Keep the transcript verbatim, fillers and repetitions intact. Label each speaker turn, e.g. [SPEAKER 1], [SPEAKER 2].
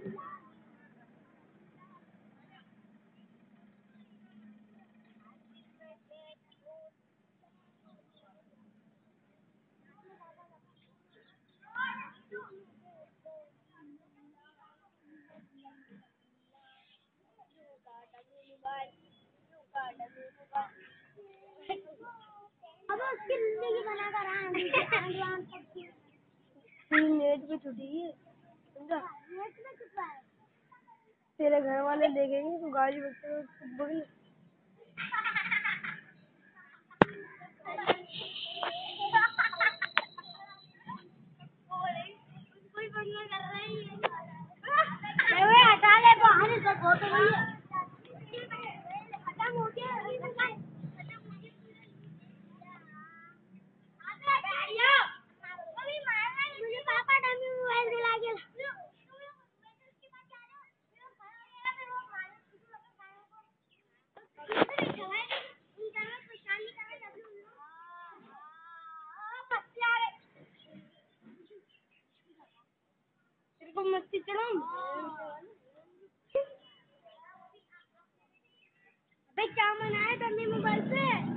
[SPEAKER 1] अब उसकी जिंदगी बना कर
[SPEAKER 2] नेट पे छुट्टी है समझा।
[SPEAKER 1] नेट में छुपा है।
[SPEAKER 2] तेरे घर वाले देखेंगे तो गाली बकते
[SPEAKER 1] कोई बढ़िया कर रहा है ये हटा ले बाहर से बहुत हो गई है। खत्म हो गया मुझे पापा डमी मोबाइल दिला के
[SPEAKER 2] तेरे को मस्ती चलाऊं।
[SPEAKER 1] भाई क्या मना है डमी मोबाइल पे।